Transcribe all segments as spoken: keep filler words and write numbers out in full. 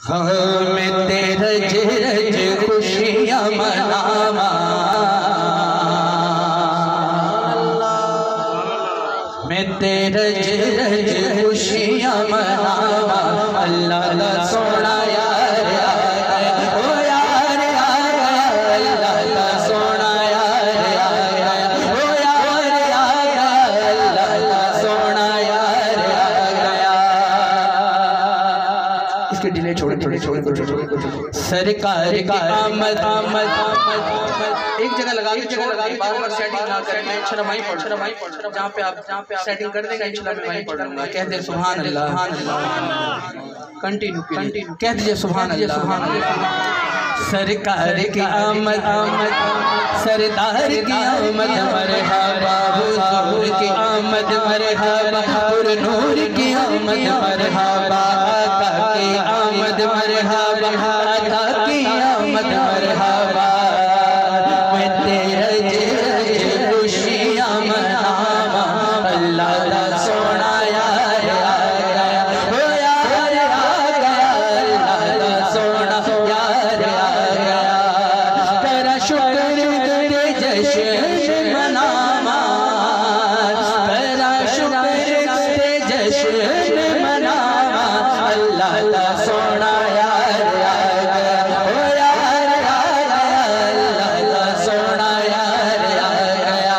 मैं तेरे रज रज खुशियाँ मनावा, मैं तेरे रज रज खुशियाँ मनावा। अल्लाह दा सोना यार आया, ओ यार आया, अल्लाह दा सोना यार आया, ओ यार आया, अल्लाह दा सोना यार आया। इसके डिले छोड़े छोड़े छोड़े छोड़े सरकार की आमद आमद एक जगह लगा के जगह लगा के बार बार सेटिंग ना करें। मैं इंशाल्लाह वहीं पढ़ रहा वहीं पढ़ जहाँ पे आप जहाँ पे आप सेटिंग कर देंगे इंशाल्लाह मैं वहीं पढ़ूंगा। कह दे सुभान अल्लाह, कंटिन्यू कंटिन्यू कह दीजिए सुभान अल्लाह, सुभान अल्लाह। सरकार की आमद आमद, सरदार की आमद मरहबा, हुजूर की आमद मरहबा, नूर की आमद मरहबा, आका की आमद मरहबा, अता की आमद मरहबा। मैं तेरे रज रज खुशियाँ मनावा, अल्लाह दा सोना यार आ गया, ओ यार आ गया, अल्लाह दा सोना यार आ गया। तेरा शुक्र तेरे जश्न मनावा, तेरा शुक्र तेरे जश्न मनावा, अल्लाह दा सोना यार आ गया, ओ यार आ गया, अल्लाह दा सोना यार आ गया।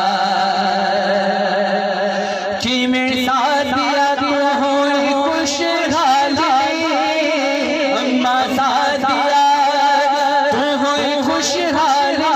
कि मैं सादिया तू होई खुशहाली, अम्मा सादिया तू होई खुशहाली,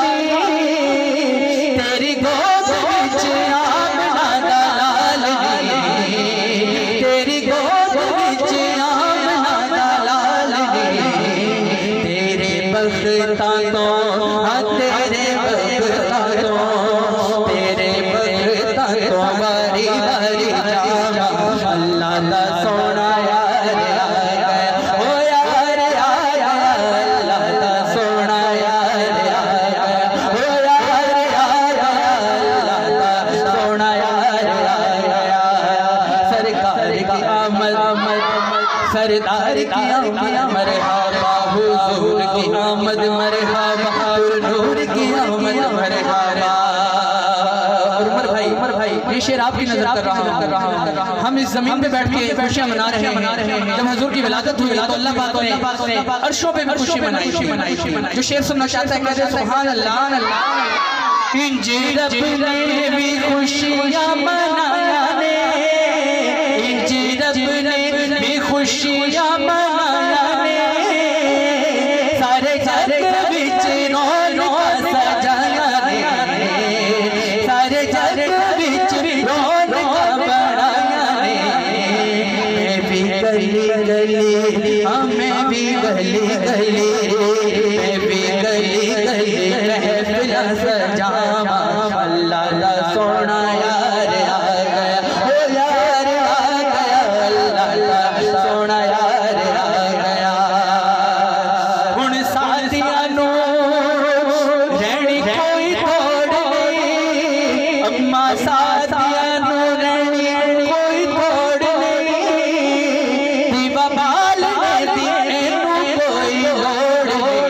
तेरी गोद विच आमना दा लालनी, तेरी गोद विच आमना दा लालनी। तेरे बख्तां तो हाँ तेरे बख्तां तो, तेरे बख्तां तो बारी बारी जावा, अल्लाह दा सोना यार आ गया, ओ यार आ गया, अल्लाह दा सोना यार आ गया, ओ यार आ गया, अल्लाह दा सोना यार आ गया। सरकार की आमद आमद, सरदार की आमद मरहबा, हुजूर की आमद मरहबा, नूर की आमद मरहबा। उमर भाई उमर भाई ये शेर आपकी नजर कर रहा हूँ। हम इस जमीन पे बैठ के खुशियाँ मना रहे हैं। जब हुजूर की विलादत हुई तो अल्लाह पाक ने अर्शों पे भी खुशी मनाई मनाई जो शेर सुनना चाहता है कहते सुभान अल्लाह अल्लाह। इंजी रब ने भी खुशियाँ मनाने, इंजी रब ने भी खुशियाँ मनाने, सारे जग विच रौनक सजाने, सारे जग विच रौनक बढ़ाने। मैं भी गली गली, हाँ मैं भी गली गली, मैं भी गली गली महफिल सजावा, अल्लाह दा सोना यार आ गया, ओ यार आ गया, अल्लाह दा सोना यार आ गया। हुण साथियां नू रहनी कोई तोड़ नहीं, अम्मा साथियां नू रहनी कोई तोड़ नहीं, दीवा बाल ने दीने नू कोई लोड़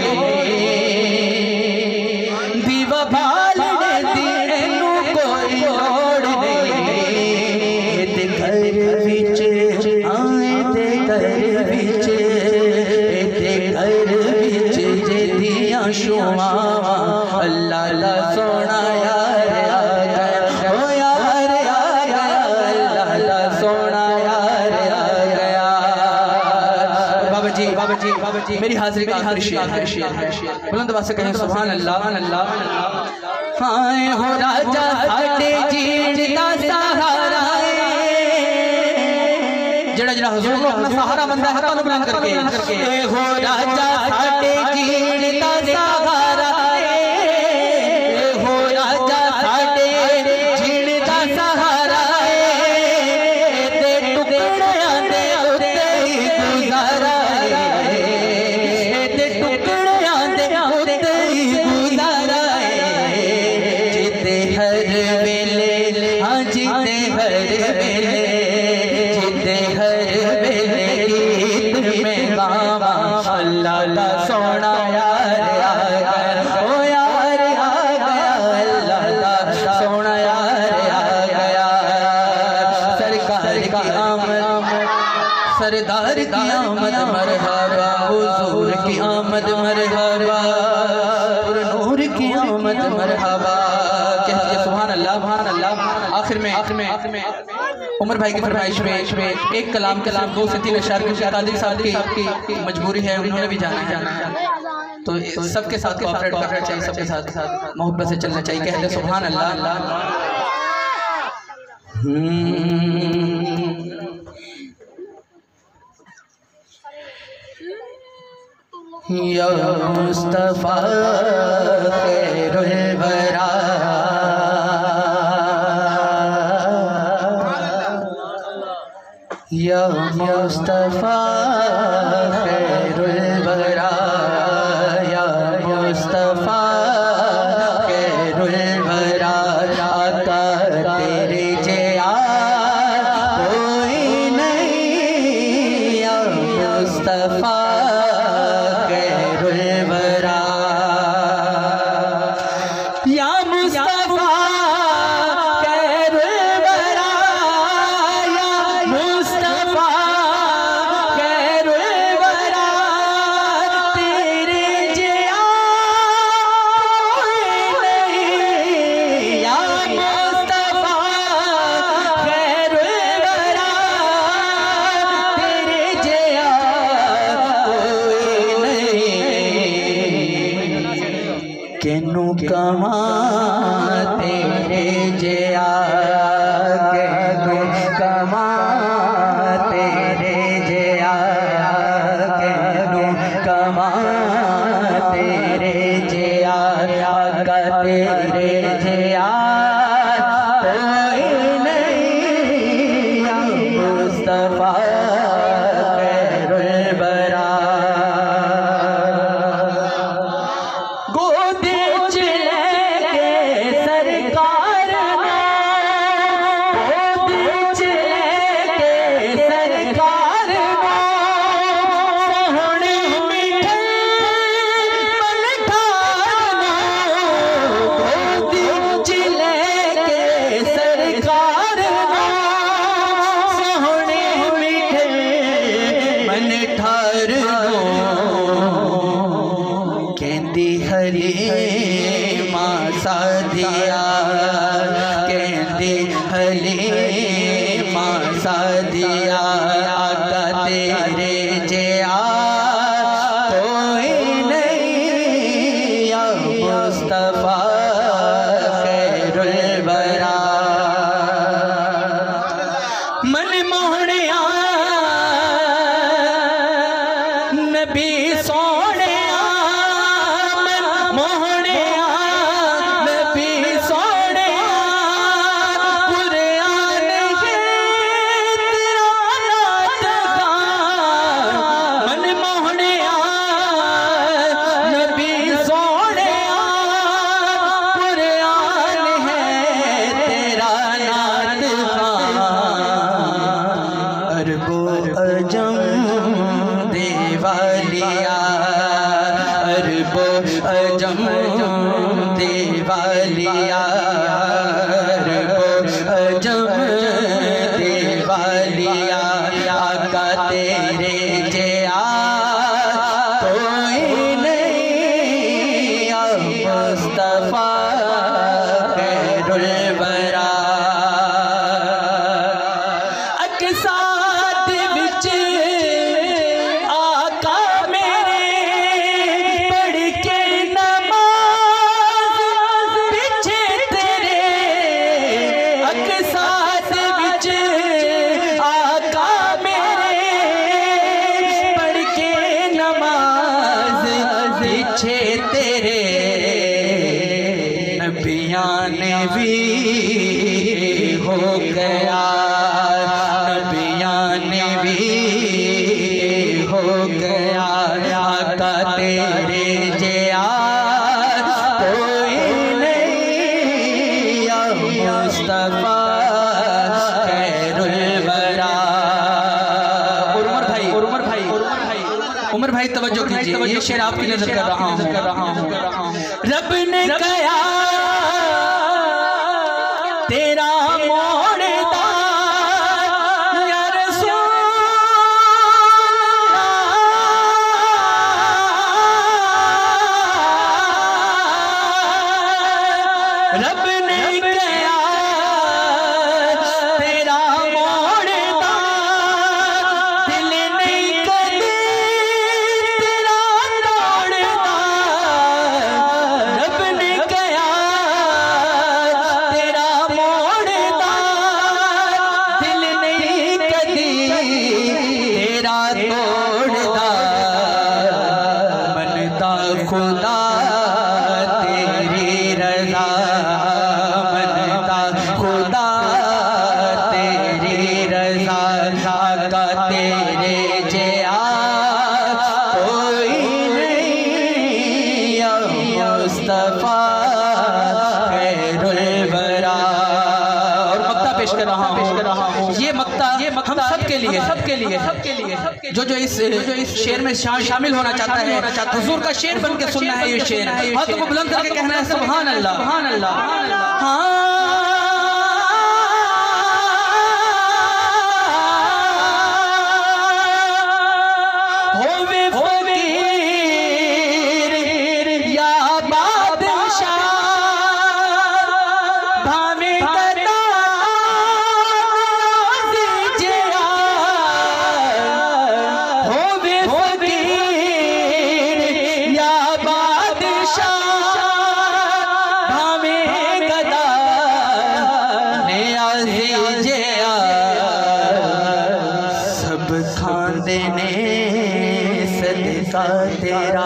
नहीं, दीवा बाल ने दीने नू कोई लोड़ नहीं। ते घर विच आए ते घर विच, ते घर विच जे दियां शुआवां, अल्लाह दा सोना यार आ गया, ओ यार आ गया, अल्लाह दा सोना यार आ गया। बाबा जी बाबा जी बाबा जी मेरी हाजिरी का आखिरी शेर है, बुलंद आवाज़ से कहें सुभान अल्लाह अल्लाह। हाय हो राजा साडे जीण दा सहारा है, जड़ा जड़ा हुजूर को अपना सहारा बनता है हाथों बुलंद करके, ए हो राजा साडे जीण दा सहारा है, ए हो राजा साडे जीण दा सहारा है, ते टुकड़ियां दे उत्ते ही गुजारा है, ते टुकड़ियां दे उत्ते ही गुजारा है। जीते हर वेले, हाँ जीते हर वेले, जीते हर वेले गीत में काम अल्लाह का सोना यार आ गया, ओ यार आ गया, अल्लाह का सोना यार आ गया। सरकार की आमद, सरदार की आमद मरहबा, हुजूर की आमद मरहबा, नूर की आमद मरहबा। कहते सुभान अल्लाह सुभान अल्लाह। आखिर में आखिर में आखिर में उमर भाई की फरमाइश में एक कलाम कलाम दो से तीन अशआर के कादिर साहब की मजबूरी है, उन्होंने भी जाना है, तो सबके साथ कोऑपरेट करना चाहिए, सबके साथ साथ मोहब्बत से चलना चाहिए। कहते सुभान अल्लाह। या मुस्तफा खैरुल वरा, या मुस्तफा खैरुल वरा, या मुस्तफा खैरुल वरा। आका तेरे जैसा कोई नहीं, या मुस्तफा केनू कमा तेरे जया, केनू कमा तेरे जया, केनू कमा तेरे जया। आका तेरे जया कोई नहीं, या मुस्तफा खैरुल वरा। कहती हली माँ सादिया, कहती हली माँ सादिया। आका तेरे जैसा कोई नहीं, या मुस्तफा खैरुल वरा। मन मोहनिया नबी सोने अजम देवालिया, अरबो अजम देवालिया, अरबो अजम देवालिया। आका तेरे जैसा कोई नहीं, या मुस्तफा खैरुल वरा। तेरे नबियाँ ने भी हो गया, नबियाँ ने भी हो गया। आका तेरे जैसा कोई नहीं, या मुस्तफा खैरुल वरा। उमर भाई उमर भाई उमर भाई उमर भाई तवज्जो कीजिए, ये शेर आपकी नजर कर रहा हूं कर रहा हूं कर रहा हूं। रब ने कहा तेरा मोड़दा या रसूल, रब ने कहा तेरा मोड़दा दिल नहीं कदे तेरा तोड़दा, रब ने कहा तेरा मोड़दा दिल नहीं कदी तेरा तोड़दा, मनदा खुदा तेरी रजा, मनदा खुदा तेरी रजा, का तेरे जया कोई नहीं या मुस्तफा खैरुल वरा। और मक्ता पेश कर रहा पेश कर रहा हूँ, ये मक्ता ये हम सबके लिए सबके लिए सबके लिए जो जो इस जो इस शेर में शामिल होना चाहता है, हुजूर का शेर बन के सुनना है। ये शेर हाथों को बुलंद करके कहना है सुभान अल्लाह सुभान अल्लाह। हाँ होवे फकीर या बादशाह भावे कदा दीजिया, होवे फकीर या बादशाह भावे कदा नियाज़ दीजिया, सब खांदे ने सदका तेरा,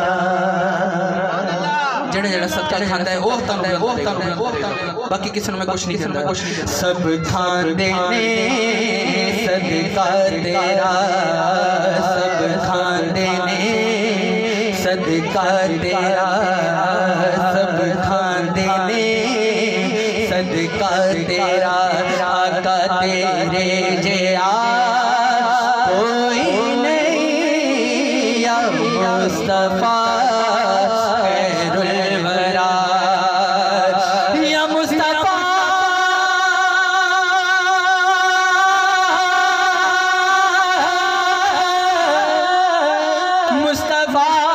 जड़े जड़ा सदका खांदा है ओह तंग है ओह तंग है बाकी किसी ने मैं कुछ नहीं कहता। सब खांदे ने सदका तेरा, सब खांदे ने सदका तेरा, सब खांदे ने सदका तेरा, आका तेरे जया कोई नहीं या मुस्तफा खैरुल वरा, या मुस्तफा मुस्तफा